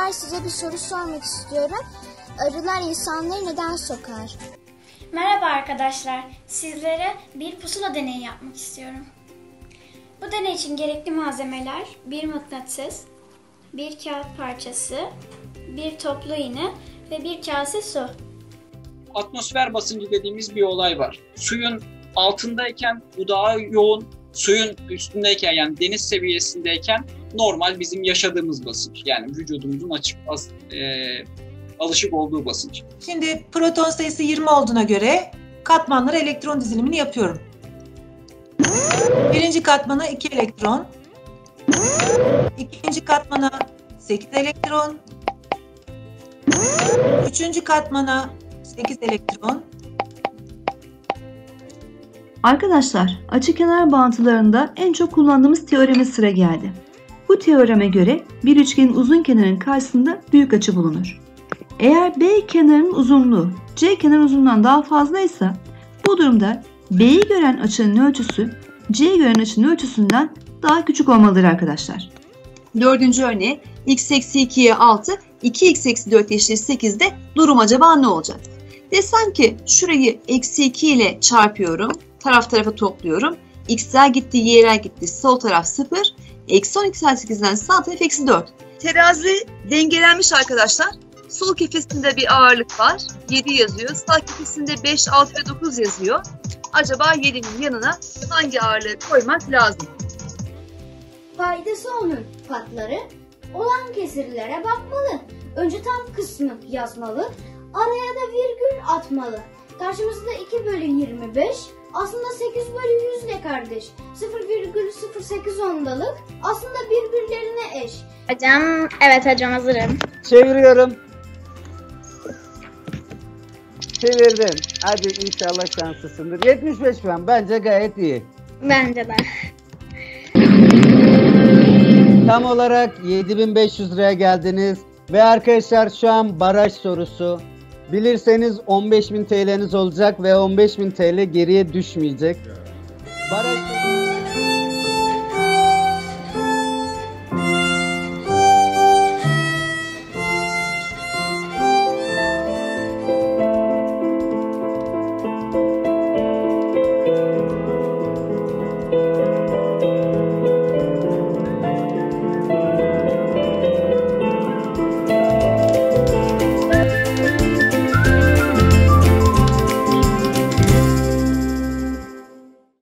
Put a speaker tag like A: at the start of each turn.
A: Çocuklar, size bir soru sormak istiyorum. Arılar insanları neden sokar?
B: Merhaba arkadaşlar. Sizlere bir pusula deneyi yapmak istiyorum. Bu deney için gerekli malzemeler bir mıknatıs, bir kağıt parçası, bir toplu iğne ve bir kase su.
C: Atmosfer basıncı dediğimiz bir olay var. Suyun altındayken bu daha yoğun, suyun üstündeyken yani deniz seviyesindeyken normal bizim yaşadığımız basınç. Yani vücudumuzun alışık olduğu basınç.
D: Şimdi proton sayısı 20 olduğuna göre katmanlara elektron dizilimini yapıyorum. Birinci katmana 2 elektron, ikinci katmana 8 elektron, üçüncü katmana 8 elektron.
E: Arkadaşlar, açıkenar bağıntılarında en çok kullandığımız teoreme sıra geldi. Bu teoreme göre bir üçgenin uzun kenarının karşısında büyük açı bulunur. Eğer B kenarının uzunluğu C kenarının uzunluğundan daha fazlaysa bu durumda B'yi gören açının ölçüsü C'yi gören açının ölçüsünden daha küçük olmalıdır arkadaşlar.
F: Dördüncü örneği x eksi 2'ye 6, 2x eksi 4 eşittir 8'de durum acaba ne olacak? Desem ki şurayı eksi 2 ile çarpıyorum, taraf tarafa topluyorum. X'ler gitti, y'ler gitti, sol taraf 0. Eksi 12 artı 8'den sağ taraf eksi 4. Terazi dengelenmiş arkadaşlar. Sol kefesinde bir ağırlık var, 7 yazıyor. Sağ kefesinde 5, 6 ve 9 yazıyor. Acaba 7'nin yanına hangi ağırlığı koymak lazım?
G: Faydası olan patları olan kesirlere bakmalı. Önce tam kısmı yazmalı. Araya da virgül atmalı. Karşımızda 2 bölü 25. Aslında 8 bölü 100 ne kardeş? 0,08 ondalık. Aslında birbirlerine eş.
B: Hocam, evet hocam hazırım.
H: Çeviriyorum. Çevirdim. Hadi inşallah şanslısındır. 75 falan. Bence gayet iyi.
B: Bence de.
H: Tam olarak 7500 liraya geldiniz. Ve arkadaşlar şu an baraj sorusu. Bilirseniz 15.000 TL'niz olacak ve 15.000 TL geriye düşmeyecek. Baraj sorusu.